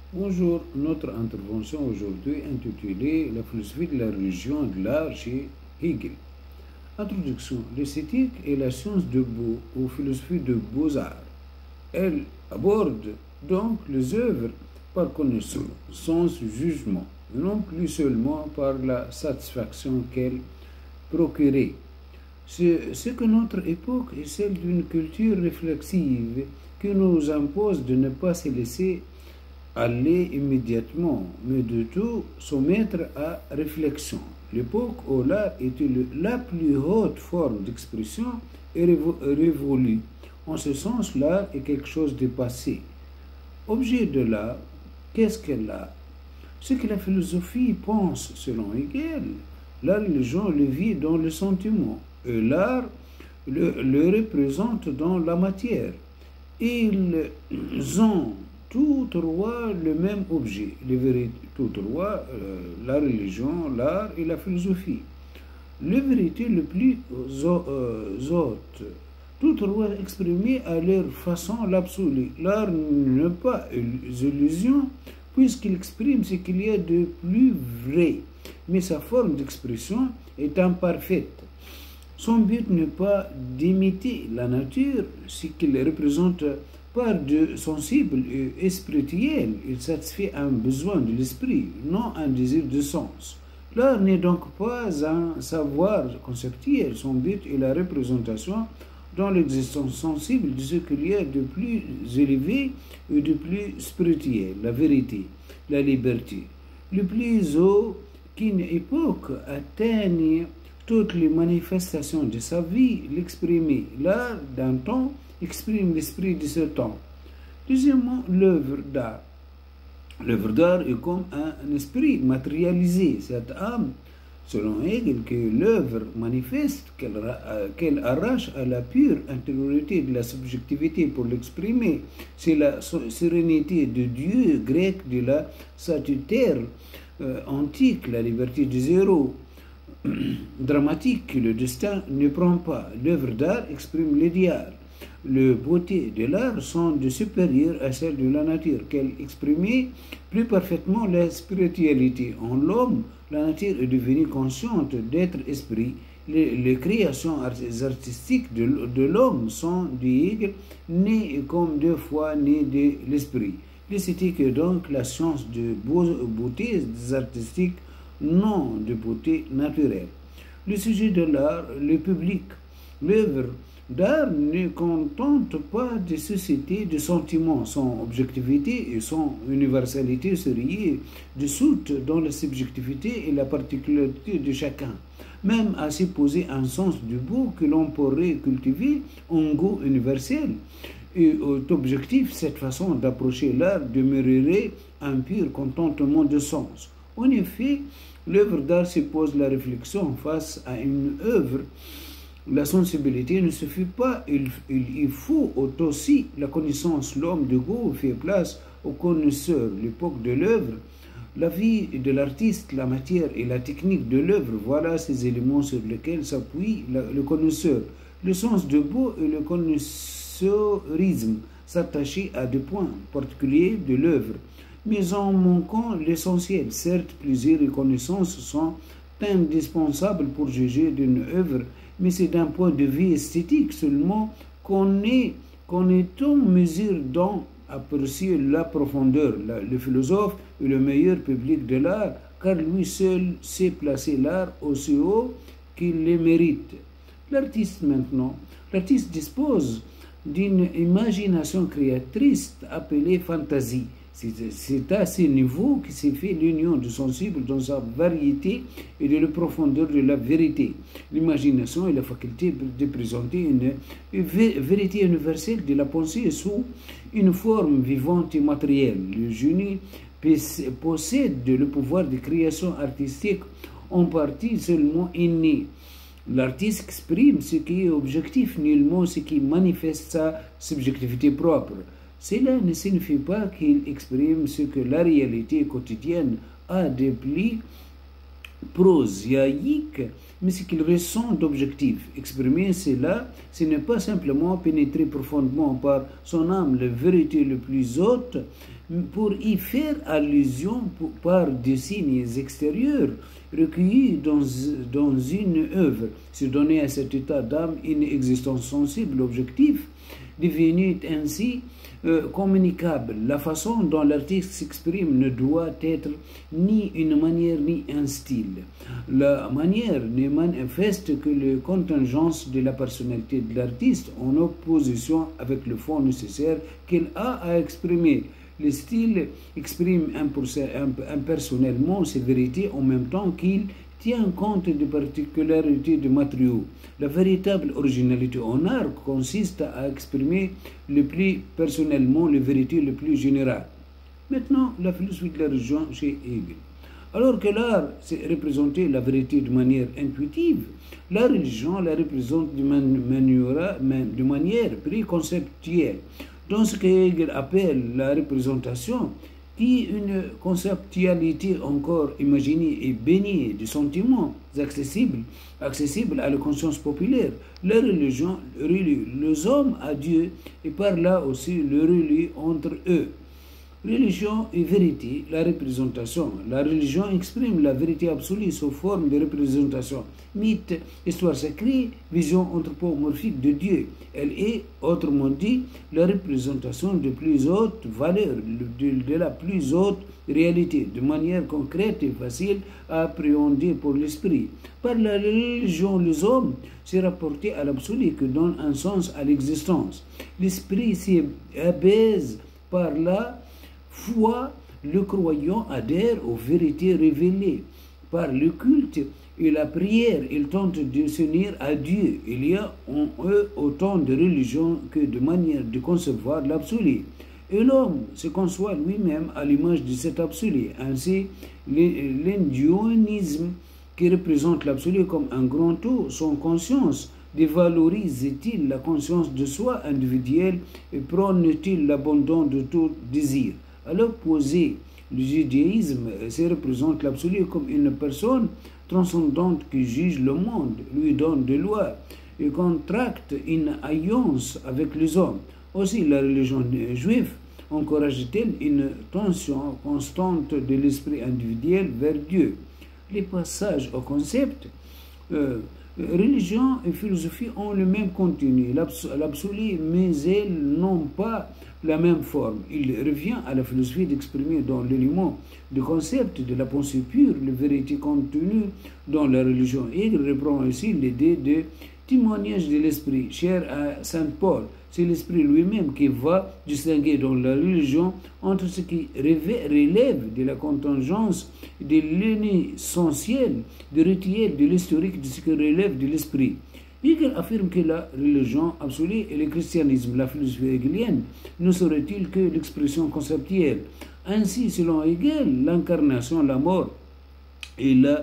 Bonjour, notre intervention aujourd'hui intitulée La philosophie de la religion et de l'art chez Hegel. Introduction. L'esthétique est la science de beau ou philosophie de beaux-arts. Elle aborde donc les œuvres par connaissance, sans jugement, non plus seulement par la satisfaction qu'elles procuraient. C'est que notre époque est celle d'une culture réflexive qui nous impose de ne pas se laisser aller immédiatement, mais de tout soumettre à réflexion. L'époque où l'art était la plus haute forme d'expression est révolue. En ce sens, l'art est quelque chose de passé. Objet de l'art, qu'est-ce que l'art? Ce que la philosophie pense selon Hegel, la religion le vit dans le sentiment, et l'art le représente dans la matière. Ils ont tout droit le même objet, tout droit la religion, l'art et la philosophie. Les vérités les plus hautes, tout droit exprimé à leur façon l'absolu. L'art n'est pas une illusion puisqu'il exprime ce qu'il y a de plus vrai, mais sa forme d'expression est imparfaite. Son but n'est pas d'imiter la nature, ce qu'il représente par de sensible et spirituel. Il satisfait un besoin de l'esprit, non un désir de sens. L'art n'est donc pas un savoir conceptuel, son but est la représentation dans l'existence sensible de ce qu'il y a de plus élevé et de plus spirituel, la vérité, la liberté. Le plus haut qu'une époque atteigne toutes les manifestations de sa vie, l'exprimer. L'art d'un temps exprime l'esprit de ce temps. Deuxièmement, l'œuvre d'art. L'œuvre d'art est comme un esprit matérialisé, cette âme, selon Hegel, que l'œuvre manifeste, qu'elle arrache à la pure intériorité de la subjectivité pour l'exprimer. C'est la sérénité de Dieu grec de la statutaire antique, la liberté du zéro dramatique que le destin ne prend pas. L'œuvre d'art exprime l'idéal. Les beautés de l'art sont de supérieures à celles de la nature, qu'elle exprime plus parfaitement la spiritualité. En l'homme, la nature est devenue consciente d'être esprit. Les créations artistiques de l'homme sont, dit Hegel, nées comme deux fois nées de l'esprit. L'esthétique est donc la science de beauté artistique, non de beauté naturelle. Le sujet de l'art, le public. L'œuvre d'art ne contente pas de société de sentiments. Son objectivité et son universalité seraient dissoutes dans la subjectivité et la particularité de chacun, même à supposer un sens du beau que l'on pourrait cultiver en goût universel. Et objectif, cette façon d'approcher l'art demeurerait un pur contentement de sens. En effet, l'œuvre d'art suppose la réflexion face à une œuvre. La sensibilité ne suffit pas, il faut aussi la connaissance. L'homme de goût fait place au connaisseur. L'époque de l'œuvre, la vie de l'artiste, la matière et la technique de l'œuvre, voilà ces éléments sur lesquels s'appuie le connaisseur. Le sens de beau et le connaisseurisme s'attacher à des points particuliers de l'œuvre, mais en manquant l'essentiel. Certes, plusieurs reconnaissances sont indispensables pour juger d'une œuvre, mais c'est d'un point de vue esthétique seulement qu'on est en mesure d'en apprécier la profondeur. Le philosophe est le meilleur public de l'art, car lui seul sait placer l'art aussi haut qu'il le mérite. L'artiste maintenant, l'artiste dispose d'une imagination créatrice appelée fantaisie. C'est à ce niveau que s'est fait l'union du sensible dans sa variété et de la profondeur de la vérité. L'imagination est la faculté de présenter une vérité universelle de la pensée sous une forme vivante et matérielle. Le génie possède le pouvoir de création artistique en partie seulement inné. L'artiste exprime ce qui est objectif, nullement ce qui manifeste sa subjectivité propre. Cela ne signifie pas qu'il exprime ce que la réalité quotidienne a de plus prosaïque, mais ce qu'il ressent d'objectif. Exprimer cela, ce n'est pas simplement pénétrer profondément par son âme la vérité le plus haute pour y faire allusion par des signes extérieurs recueillis dans une œuvre, se donner à cet état d'âme une existence sensible, objective, devenue ainsi communicable. La façon dont l'artiste s'exprime ne doit être ni une manière ni un style. La manière ne manifeste que les contingences de la personnalité de l'artiste en opposition avec le fond nécessaire qu'il a à exprimer. Le style exprime impersonnellement ses vérités en même temps qu'il tient compte des particularités des matériaux. La véritable originalité en art consiste à exprimer le plus personnellement les vérités les plus générales. Maintenant, la philosophie de la religion chez Hegel. Alors que l'art, c'est représenter la vérité de manière intuitive, la religion la représente de manière préconceptuelle. Dans ce que Hegel appelle la représentation, qui est une conceptualité encore imaginée et baignée de sentiments accessibles à la conscience populaire, la religion relie les hommes à Dieu et par là aussi le relie entre eux. Religion et vérité, la représentation. La religion exprime la vérité absolue sous forme de représentation. Mythe, histoire sacrée, vision anthropomorphique de Dieu. Elle est, autrement dit, la représentation de plus haute valeur, de la plus haute réalité, de manière concrète et facile à appréhender pour l'esprit. Par la religion, les hommes s'est rapporté à l'absolu que donne un sens à l'existence. L'esprit s'y abaisse par la foi, le croyant adhère aux vérités révélées. Par le culte et la prière, ils tentent de s'unir à Dieu. Il y a en eux autant de religions que de manières de concevoir l'absolu. Et l'homme se conçoit lui-même à l'image de cet absolu. Ainsi, l'indionisme qui représente l'absolu comme un grand tout, sans conscience, dévalorise-t-il la conscience de soi individuelle et prône-t-il l'abandon de tout désir. À l'opposé, le judaïsme se représente l'absolu comme une personne transcendante qui juge le monde, lui donne des lois et contracte une alliance avec les hommes. Aussi, la religion juive encourage-t-elle une tension constante de l'esprit individuel vers Dieu. Les passages au concept religion et philosophie ont le même contenu, l'absolu, mais elles n'ont pas la même forme. Il revient à la philosophie d'exprimer dans l'élément du concept de la pensée pure les vérités contenues dans la religion. Et il reprend aussi l'idée de témoignage de l'esprit, cher à saint Paul. C'est l'esprit lui-même qui va distinguer dans la religion entre ce qui relève de la contingence, de l'essentiel, du rituel, de l'historique, de ce qui relève de l'esprit. Hegel affirme que la religion absolue et le christianisme, la philosophie hegelienne, ne seraient-ils que l'expression conceptuelle. Ainsi, selon Hegel, l'incarnation, la mort et la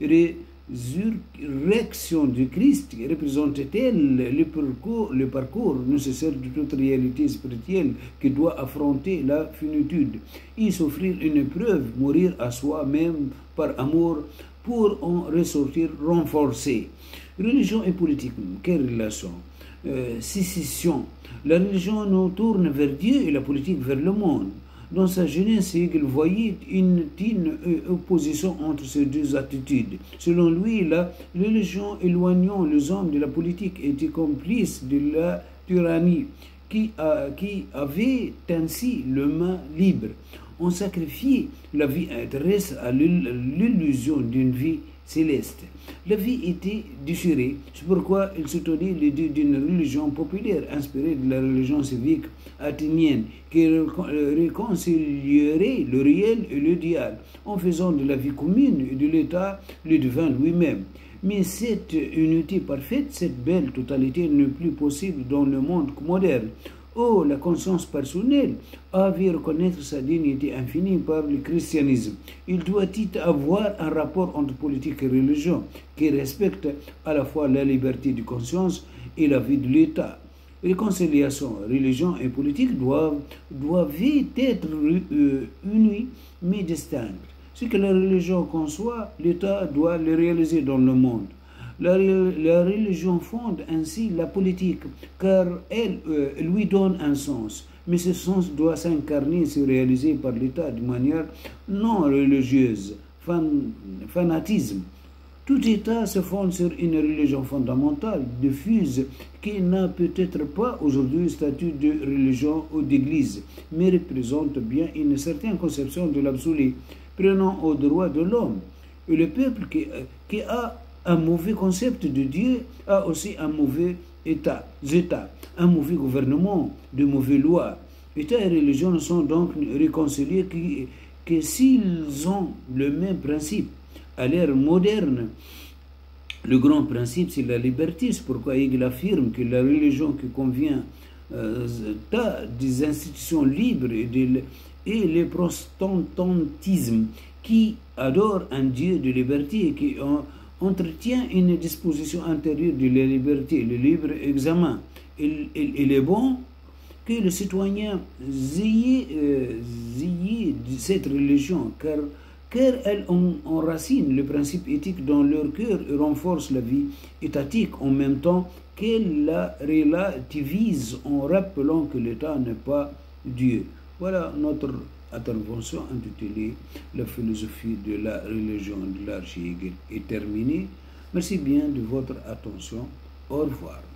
résurrection du Christ représente-t-elle le parcours nécessaire de toute réalité spirituelle qui doit affronter la finitude et s'offrir une épreuve, mourir à soi-même par amour pour en ressortir renforcé. Religion et politique, quelle relation? Sécession. La religion nous tourne vers Dieu et la politique vers le monde. Dans sa jeunesse, Hegel voyait une opposition entre ces deux attitudes. Selon lui, la religion éloignant les hommes de la politique était complice de la tyrannie qui avait ainsi le main libre. On sacrifiait la vie terrestre à l'illusion d'une vie céleste. La vie était déchirée, c'est pourquoi il soutenait l'idée d'une religion populaire inspirée de la religion civique athénienne qui réconcilierait le réel et l'idéal en faisant de la vie commune et de l'État le divin lui-même. Mais cette unité parfaite, cette belle totalité n'est plus possible dans le monde moderne. Oh, la conscience personnelle avait reconnaître sa dignité infinie par le christianisme. Il doit y avoir un rapport entre politique et religion qui respecte à la fois la liberté de conscience et la vie de l'État. Réconciliation, religion et politique doivent être unis mais distincts. Ce que la religion conçoit, l'État doit le réaliser dans le monde. La religion fonde ainsi la politique, car elle lui donne un sens. mais ce sens doit s'incarner et se réaliser par l'État de manière non religieuse, fanatisme. Tout État se fonde sur une religion fondamentale, diffuse, qui n'a peut-être pas aujourd'hui statut de religion ou d'église, mais représente bien une certaine conception de l'absolu, prenant aux droits de l'homme. Et le peuple qui a un mauvais concept de Dieu a aussi un mauvais État, un mauvais gouvernement, de mauvaises lois. État et religion ne sont donc réconciliés que s'ils ont le même principe. À l'ère moderne, le grand principe, c'est la liberté. C'est pourquoi Hegel affirme que la religion qui convient des institutions libres et le protestantisme qui adore un Dieu de liberté et qui entretient une disposition intérieure de la liberté, le libre examen. Il est bon que les citoyens aient cette religion, car elles enracinent le principe éthique dans leur cœur et renforcent la vie étatique en même temps qu'elles la relativisent en rappelant que l'État n'est pas Dieu. Voilà notre intervention intitulée La philosophie de la religion de l'Arche Hegel est terminée. Merci bien de votre attention. Au revoir.